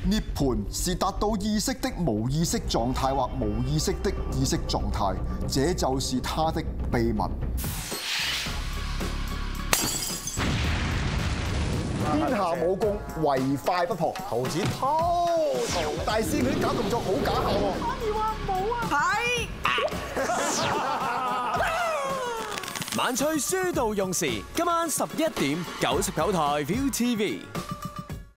涅槃是達到意識的無意識狀態或無意識的意識狀態，這就是它的秘密。天下武功唯快不破，猴子偷桃大師佢啲假動作好假下喎。媽咪話冇啊， 係。晚吹書到用時，今晚11點99台 ViuTV。